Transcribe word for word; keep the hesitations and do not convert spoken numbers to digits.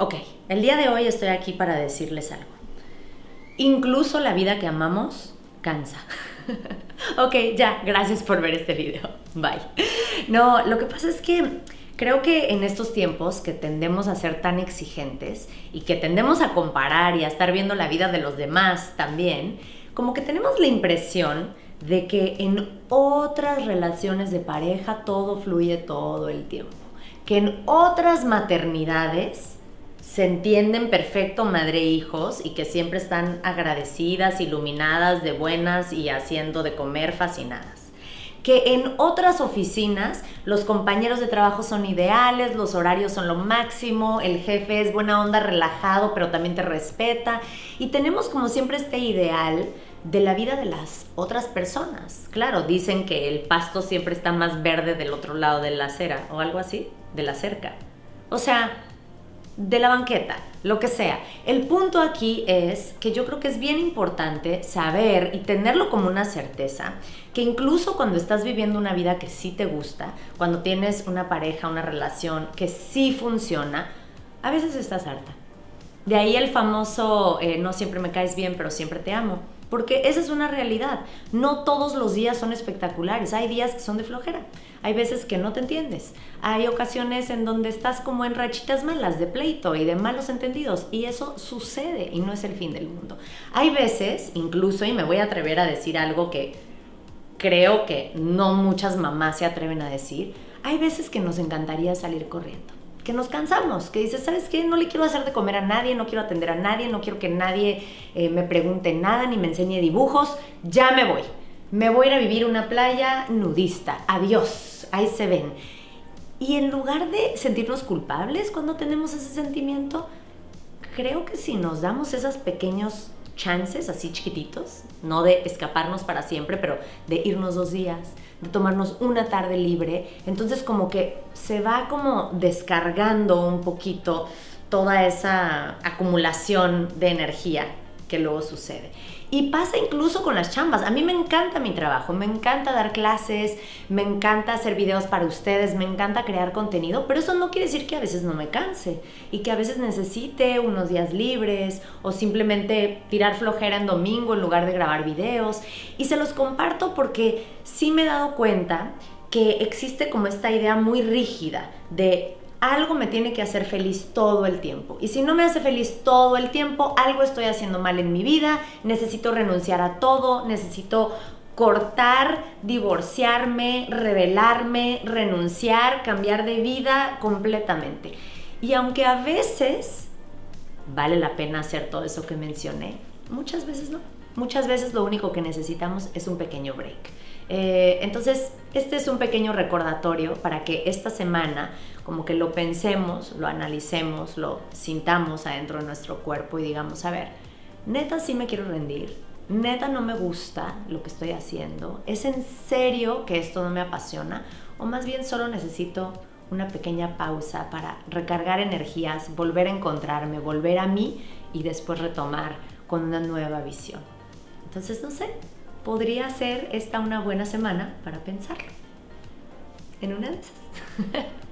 Ok, el día de hoy estoy aquí para decirles algo. Incluso la vida que amamos cansa. Ok, ya, gracias por ver este video. Bye. No, lo que pasa es que creo que en estos tiempos que tendemos a ser tan exigentes y que tendemos a comparar y a estar viendo la vida de los demás también, como que tenemos la impresión de que en otras relaciones de pareja todo fluye todo el tiempo. Que en otras maternidades se entienden perfecto madre e hijos y que siempre están agradecidas, iluminadas, de buenas y haciendo de comer, fascinadas. Que en otras oficinas los compañeros de trabajo son ideales, los horarios son lo máximo, el jefe es buena onda, relajado, pero también te respeta. Y tenemos como siempre este ideal de la vida de las otras personas. Claro, dicen que el pasto siempre está más verde del otro lado de la acera o algo así, de la cerca. O sea, de la banqueta, lo que sea. El punto aquí es que yo creo que es bien importante saber y tenerlo como una certeza, que incluso cuando estás viviendo una vida que sí te gusta, cuando tienes una pareja, una relación que sí funciona, a veces estás harta. De ahí el famoso, eh, no siempre me caes bien, pero siempre te amo. Porque esa es una realidad. No todos los días son espectaculares. Hay días que son de flojera. Hay veces que no te entiendes. Hay ocasiones en donde estás como en rachitas malas de pleito y de malos entendidos. Y eso sucede y no es el fin del mundo. Hay veces, incluso, y me voy a atrever a decir algo que creo que no muchas mamás se atreven a decir, hay veces que nos encantaría salir corriendo. Que nos cansamos, que dices, ¿sabes qué? No le quiero hacer de comer a nadie, no quiero atender a nadie, no quiero que nadie eh, me pregunte nada ni me enseñe dibujos, ya me voy. Me voy a ir a vivir una playa nudista, adiós, ahí se ven. Y en lugar de sentirnos culpables cuando tenemos ese sentimiento, creo que si nos damos esos pequeños chances así chiquititos, no de escaparnos para siempre, pero de irnos dos días, de tomarnos una tarde libre, entonces como que se va como descargando un poquito toda esa acumulación de energía que luego sucede. Y pasa incluso con las chambas. A mí me encanta mi trabajo, me encanta dar clases, me encanta hacer videos para ustedes, me encanta crear contenido, pero eso no quiere decir que a veces no me canse y que a veces necesite unos días libres o simplemente tirar flojera en domingo en lugar de grabar videos. Y se los comparto porque sí me he dado cuenta que existe como esta idea muy rígida de algo me tiene que hacer feliz todo el tiempo. Y si no me hace feliz todo el tiempo, algo estoy haciendo mal en mi vida, necesito renunciar a todo, necesito cortar, divorciarme, rebelarme, renunciar, cambiar de vida completamente. Y aunque a veces vale la pena hacer todo eso que mencioné, muchas veces no. Muchas veces lo único que necesitamos es un pequeño break. Eh, entonces, este es un pequeño recordatorio para que esta semana como que lo pensemos, lo analicemos, lo sintamos adentro de nuestro cuerpo y digamos, a ver, neta sí me quiero rendir, neta no me gusta lo que estoy haciendo, ¿es en serio que esto no me apasiona? O más bien solo necesito una pequeña pausa para recargar energías, volver a encontrarme, volver a mí y después retomar con una nueva visión. Entonces, no sé, podría ser esta una buena semana para pensarlo. En una de esas.